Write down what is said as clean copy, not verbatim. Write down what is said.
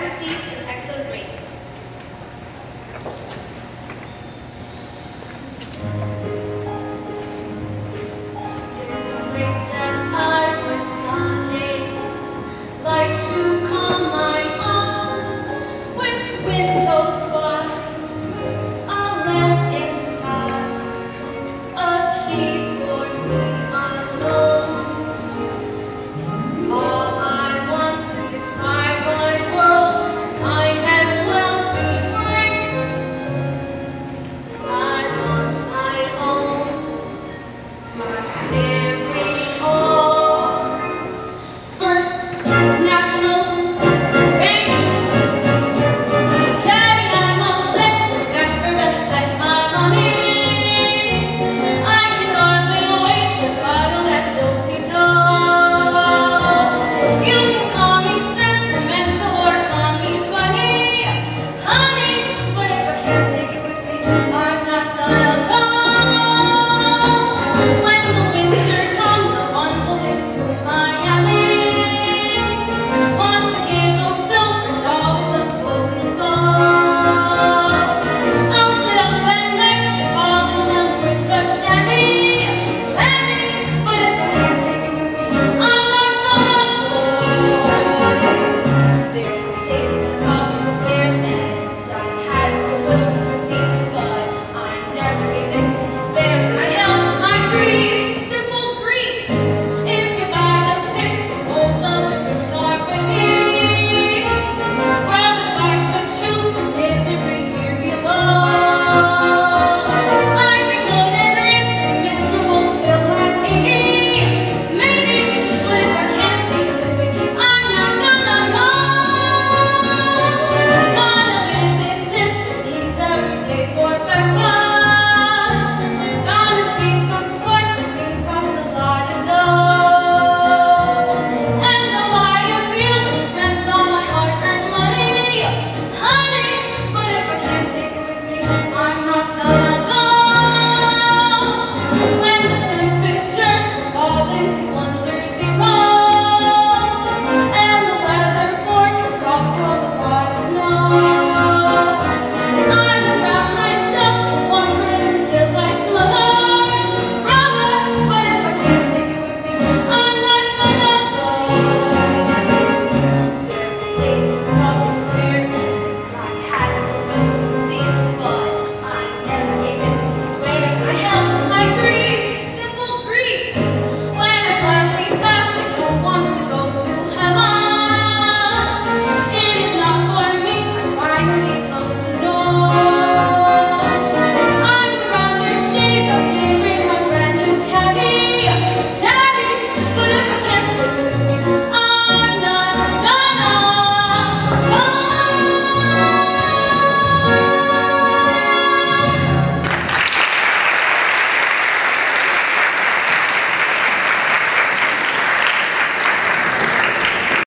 received an excellent grade. There's a place that I would someday like to call my own, with windows wide, a lamp inside, a key for me alone. It's all I want to describe my world. I as well be free. I want my own, my very own. First national bank. Daddy, I'm all set to never let my money. I can hardly wait to cuddle that toasty dough. You can call me sentimental or call me funny, honey, but if I can't take it with me, I'm not gonna go. When the winter comes, I'll bundle into Miami. Want to give those silver dollars a golden bow. I'll sit up at night and polish them with a chamois lammy, but if I can't take it with me, I'm not gonna go. There were days when love was bare and I had the will to